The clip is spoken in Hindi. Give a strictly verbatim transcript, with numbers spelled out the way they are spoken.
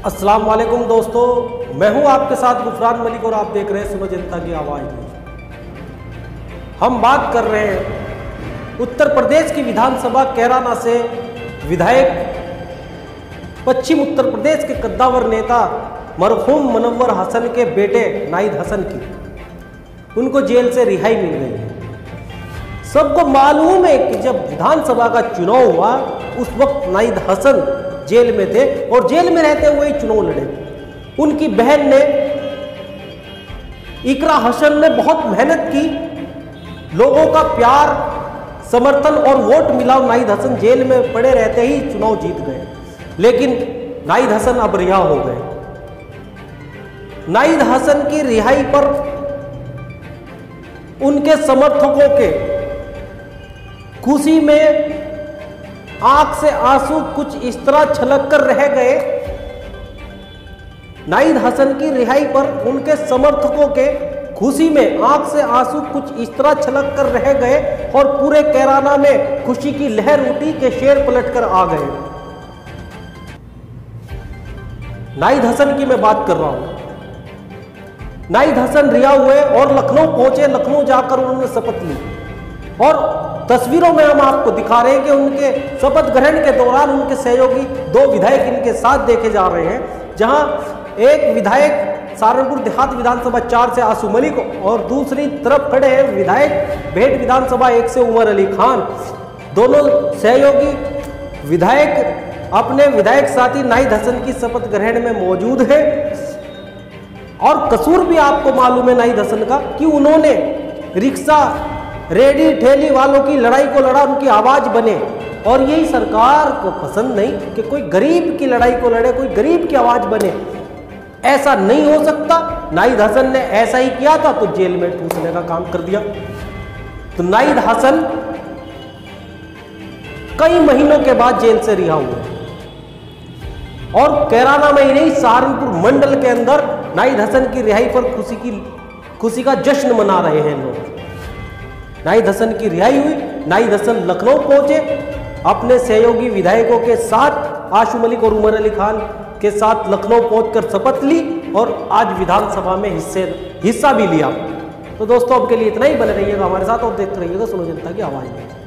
अस्सलाम वालेकुम दोस्तों, मैं हूं आपके साथ गुफरान मलिक और आप देख रहे हैं सुनो जनता की आवाज़ न्यूज़। हम बात कर रहे हैं उत्तर प्रदेश की विधानसभा कैराना से विधायक पश्चिम उत्तर प्रदेश के कद्दावर नेता मरहूम मुनव्वर हसन के बेटे नाहिद हसन की। उनको जेल से रिहाई मिल गई है। सबको मालूम है कि जब विधानसभा का चुनाव हुआ उस वक्त नाहिद हसन जेल में थे और जेल में रहते हुए ही चुनाव लड़े। उनकी बहन ने इकरा हसन ने बहुत मेहनत की, लोगों का प्यार समर्थन और वोट मिला। नाहिद हसन जेल में पड़े रहते ही चुनाव जीत गए, लेकिन नाहिद हसन अब रिहा हो गए। नाहिद हसन की रिहाई पर उनके समर्थकों के खुशी में आंख से आंसू कुछ इस तरह छलक कर रह गए। नाहिद हसन की रिहाई पर उनके समर्थकों के खुशी में आंख से आंसू कुछ इस तरह छलक कर रह गए और पूरे कैराना में खुशी की लहर उठी के शेर पलट कर आ गए। नाहिद हसन की मैं बात कर रहा हूं। नाहिद हसन रिहा हुए और लखनऊ पहुंचे। लखनऊ जाकर उन्होंने शपथ ली और तस्वीरों में हम आपको दिखा रहे हैं कि उनके शपथ ग्रहण के दौरान उनके सहयोगी दो विधायक इनके साथ देखे जा रहे हैं। जहां एक विधायक सहारनपुर देहात विधानसभा चार से आसू मलिक और दूसरी तरफ खड़े हैं विधायक भेट विधानसभा एक से उमर अली खान। दोनों सहयोगी विधायक अपने विधायक साथी नाहिद हसन की शपथ ग्रहण में मौजूद है। और कसूर भी आपको मालूम है नाहिद हसन का कि उन्होंने रिक्शा रेडी ठेली वालों की लड़ाई को लड़ा, उनकी आवाज बने। और यही सरकार को पसंद नहीं कि कोई गरीब की लड़ाई को लड़े, कोई गरीब की आवाज बने। ऐसा नहीं हो सकता। नाहिद हसन ने ऐसा ही किया था तो जेल में ठूसने का काम कर दिया। तो नाहिद हसन कई महीनों के बाद जेल से रिहा हुए और कैराना में ही नहीं सहारनपुर मंडल के अंदर नाहिद हसन की रिहाई पर खुशी की खुशी का जश्न मना रहे हैं लोग। नाहिद हसन की रिहाई हुई। नाहिद हसन लखनऊ पहुंचे अपने सहयोगी विधायकों के साथ, आशू मलिक और उमर अली खान के साथ लखनऊ पहुंचकर शपथ ली और आज विधानसभा में हिस्से हिस्सा भी लिया। तो दोस्तों अब के लिए इतना ही, बने रहिएगा हमारे साथ और देखते रहिएगा सुनो जनता की आवाज़।